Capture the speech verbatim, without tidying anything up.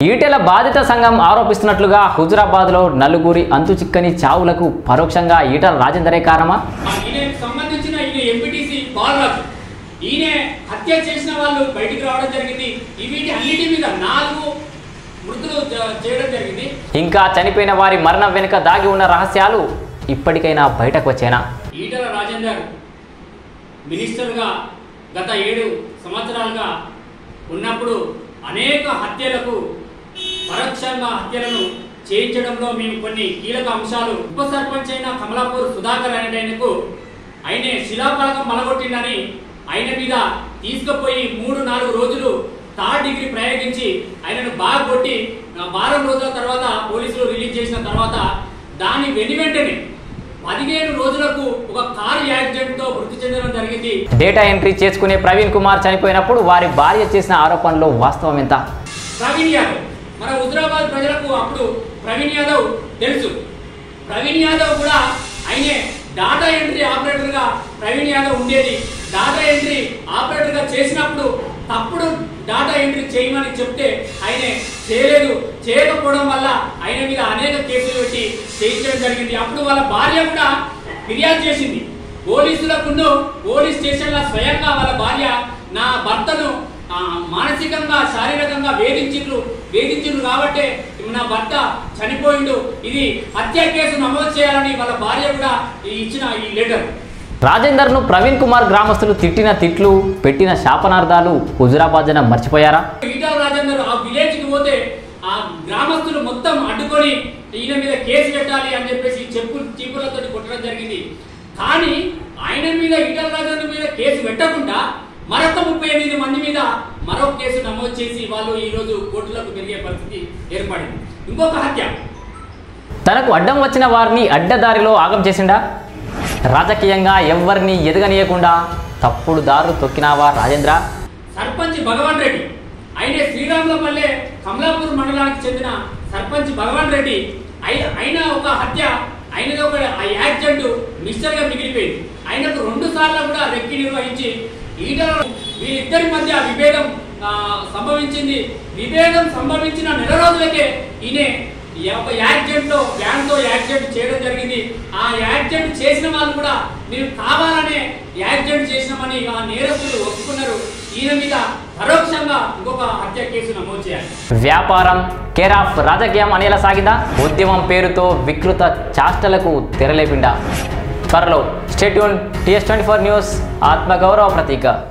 ఈటెల బాధిత సంఘం ఆరోపిస్తున్నట్లుగా హుజురాబాద్లో నలుగురి అంతు చిక్కని చావులకు పరోక్షంగా ఈటెల రాజేందరే కారణమా? ఈయనకు సంబంధించిన ఈయన ఎంపీటీసీ బాలరాజు ఈయన హత్య చేసిన వాళ్ళు బయటికి రావడం జరిగింది. వీటి అన్నిటి మీద నాలుగు మృతులు చేయడం జరిగింది. ఇంకా చనిపోయిన వారి మరణం వెనుక దాగి ఉన్న రహస్యాలు ఇప్పటికైనా బయటకు వచ్చేనా? ఈటెల రాజేందర్ మినిస్టర్గా గత ఏడు సంవత్సరాలుగా ఉన్నప్పుడు అనేక హత్యలకు పరోక్షంగా హత్యలను చేయించడంలో మేము కొన్ని కీలక అంశాలు ఉప సర్పంచ్ అయిన కమలాపూర్ సుధాకర్ అనే ఆయనకు ఆయనే శిలాఫలకం మలగొట్టిందని ఆయన మీద తీసుకుపోయి మూడు నాలుగు రోజులు థర్డ్ డిగ్రీ ప్రయోగించి ఆయనను బాగా కొట్టి వారం రోజుల తర్వాత పోలీసులు రిలీజ్ చేసిన తర్వాత దాని వెను వెంటనే పదిహేను రోజులకు ఒక కారు యాక్సిడెంట్ తో మృతి చెందడం జరిగింది. డేటా ఎంట్రీ చేసుకునే ప్రవీణ్ కుమార్ చనిపోయినప్పుడు వారి భార్య చేసిన ఆరోపణలో వాస్తవం ఎంత? ప్రవీణ్ యాదవ్ మన హుజురాబాద్ ప్రజలకు అప్పుడు ప్రవీణ్ యాదవ్ తెలుసు. ప్రవీణ్ యాదవ్ కూడా ఆయనే డాటా ఎంట్రీ ఆపరేటర్ గా ప్రవీణ్ యాదవ్ ఉండేది. డాటా ఎంట్రీ ఆపరేటర్ గా చేసినప్పుడు తప్పుడు డాటా ఎంట్రీ చేయమని చెప్తే ఆయన చేయలేదు. చేయకపోవడం వల్ల ఆయన మీద అనేక కేసులు పెట్టి చేయించడం జరిగింది. అప్పుడు వాళ్ళ భార్య కూడా ఫిర్యాదు చేసింది పోలీసులకు. పోలీస్ స్టేషన్లో స్వయంగా వాళ్ళ భార్య నా భర్తను మానసికంగా శారీరకంగా వేధించిండ్రు వేధించిండ్రు కాబట్టి నా భర్త చనిపోయిండు, ఇది హత్య కేసు నమోదు చేయాలని వాళ్ళ భార్య కూడా ఇచ్చిన ఈ లెటర్. రాజేందర్ను ప్రవీణ్ కుమార్ గ్రామస్తులు తిట్టిన తిట్లు పెట్టిన శాపనార్థాలు హుజురాబాద్ జనం మర్చిపోయారా? ఈటెల రాజేందర్ ఆ విలేజ్ కి పోతే ఆ గ్రామస్తులు మొత్తం అడ్డుకొని ఈయన మీద కేసు పెట్టాలి అని చెప్పేసి చెప్పులు చీపులతో కొట్టడం జరిగింది. కానీ ఆయన మీద ఈటెల రాజేందర్ మీద కేసు పెట్టకుండా మరొక ముప్పై ఎనిమిది మంది మీద మరొక కేసు నమోదు చేసి వాళ్ళు ఈ రోజు కోర్టులకు పెరిగే పరిస్థితి ఏర్పడింది. ఇంకొక హత్య, తనకు అడ్డం వచ్చిన వారిని అడ్డదారిలో ఆగం చేసిండా? రాజకీయంగా ఎవరిని ఎదగనీయకుండా తప్పుడు దారులు తొక్కినావా రాజేంద్ర? సర్పంచ్ భగవాన్ రెడ్డి ఆయన శ్రీరాములపల్లె కమలాపూర్ మండలానికి చెందిన సర్పంచ్ భగవాన్ రెడ్డి అయిన ఒక హత్య ఆయనది ఒక యాక్సిడెంట్ మిస్టర్ గా మిగిలిపోయింది. ఆయనకు రెండు సార్లు కూడా రెక్కి నిర్వహించి ఈటల వీరిద్దరి మధ్య విభేదం సంభవించింది. విభేదం సంభవించిన నెల రోజులకే ఈయన యాక్సిడెంట్ లో వ్యాన్ తో యాక్సిడెంట్ చేయడం జరిగింది. ఆ యాక్సిడెంట్ చేసిన వాళ్ళు కూడా మేము కావాలనే యాక్సిడెంట్ చేసినామని ఆ నేరస్తులు ఒప్పుకున్నారు. ఈయన మీద పరోక్షంగా ఇంకొక హత్య కేసు నమోదు చేయాలి. వ్యాపారం కేర్ ఆఫ్ రాజకీయం అనేలా సాగిందా? ఉద్యమం పేరుతో వికృత చాష్టలకు తెరలేపిండా? త్వరలో stay tune. T S twenty four news ఆత్మగౌరవ ప్రతీక.